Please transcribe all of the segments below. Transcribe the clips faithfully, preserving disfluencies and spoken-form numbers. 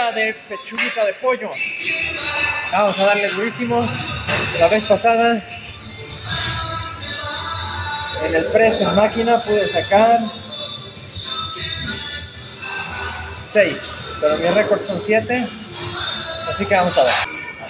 ahora de pechuguita de pollo. Vamos a darle durísimo. La vez pasada en el press en máquina pude sacar seis, pero mi récord son siete, así que vamos a ver.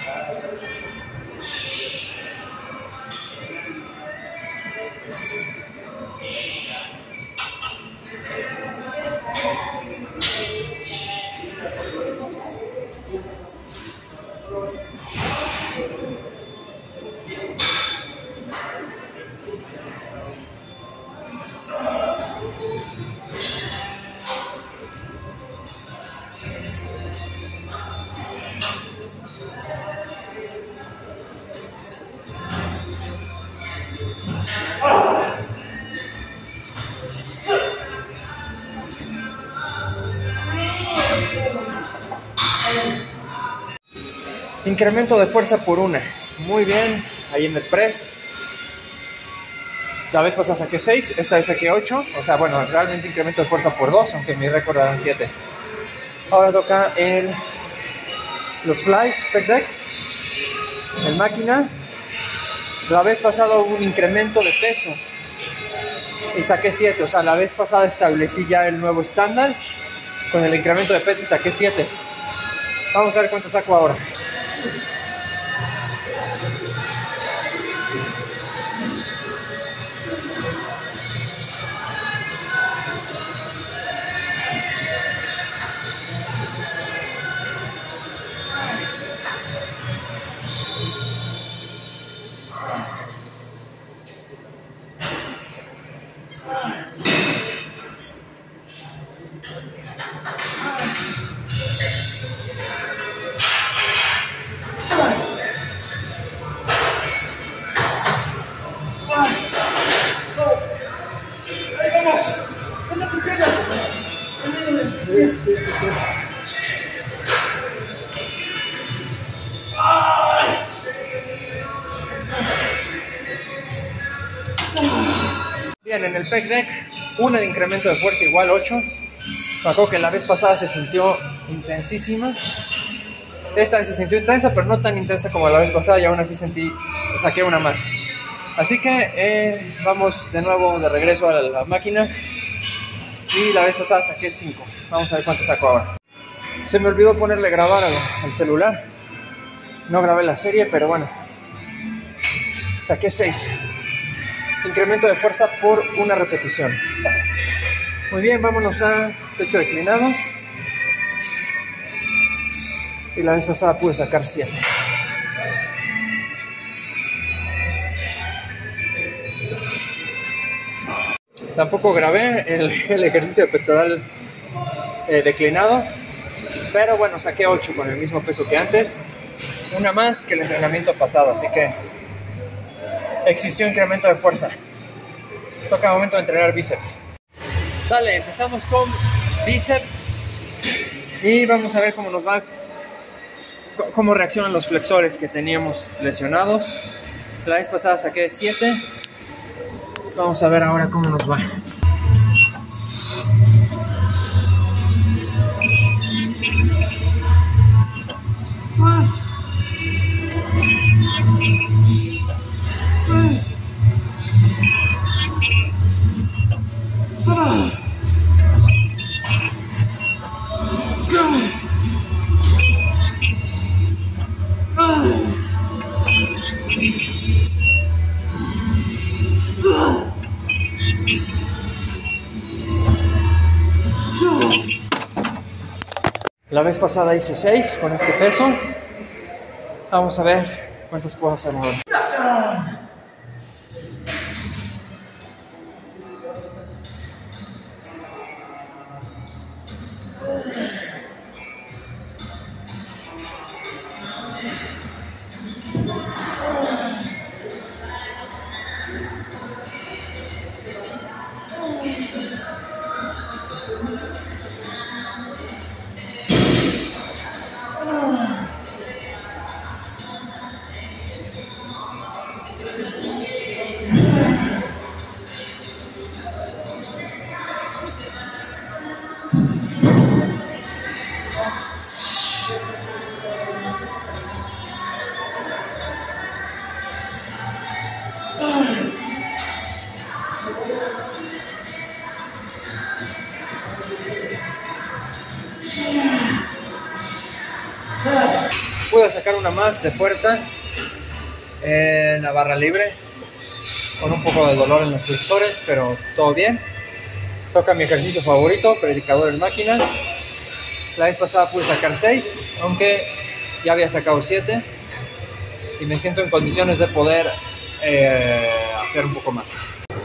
Incremento de fuerza por una. Muy bien, ahí en el press. La vez pasada saqué seis, esta vez saqué ocho. O sea, bueno, realmente incremento de fuerza por dos, aunque mi récord eran siete. Ahora toca el, los flies, pec deck, en máquina. La vez pasada hubo un incremento de peso y saqué siete. O sea, la vez pasada establecí ya el nuevo estándar. Con el incremento de peso saqué siete. Vamos a ver cuánto saco ahora. Bien, en el pec deck, una de incremento de fuerza igual ocho. Me acuerdo que la vez pasada se sintió intensísima. Esta vez se sintió intensa, pero no tan intensa como la vez pasada, y aún así sentí, saqué una más. Así que eh, vamos de nuevo de regreso a la, la máquina. Y la vez pasada saqué cinco. Vamos a ver cuánto saco ahora. Se me olvidó ponerle grabar al, al celular. No grabé la serie, pero bueno. Saqué seis. Incremento de fuerza por una repetición. Muy bien, vámonos a pecho declinado. Y la vez pasada pude sacar siete. Tampoco grabé el, el ejercicio de pectoral eh, declinado. Pero bueno, saqué ocho con el mismo peso que antes. Una más que el entrenamiento pasado, así que existió incremento de fuerza. Toca momento de entrenar bíceps. Sale, empezamos con bíceps. Y vamos a ver cómo nos va, cómo reaccionan los flexores que teníamos lesionados. La vez pasada saqué siete. Vamos a ver ahora cómo nos va. Más. Tres. Ah. La vez pasada hice seis con este peso. Vamos a ver cuántas puedo hacer ahora. Pude sacar una más de fuerza en la barra libre, con un poco de dolor en los flexores, pero todo bien. Toca mi ejercicio favorito, predicador en máquina. La vez pasada pude sacar seis, aunque ya había sacado siete, y me siento en condiciones de poder eh, hacer un poco más.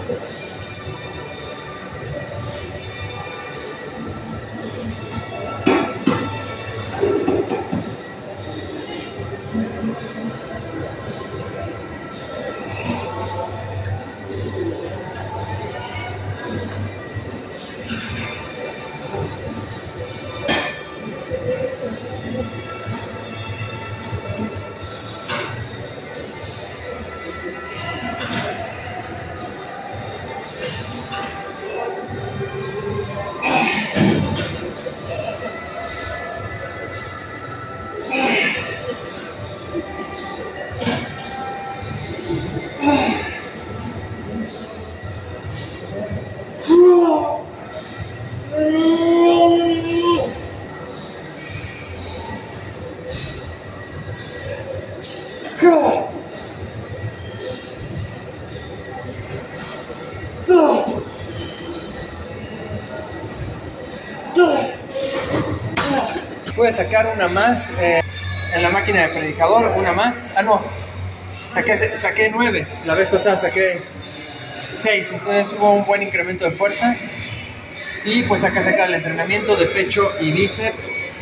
Pude sacar una más eh, en la máquina de predicador, una más. Ah, no, saqué, saqué nueve. La vez pasada saqué seis, entonces hubo un buen incremento de fuerza. Y pues acá sacar el entrenamiento de pecho y bíceps.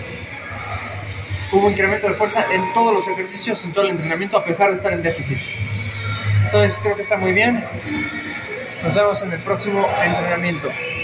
Hubo incremento de fuerza en todos los ejercicios, en todo el entrenamiento, a pesar de estar en déficit. Entonces creo que está muy bien. Nos vemos en el próximo entrenamiento.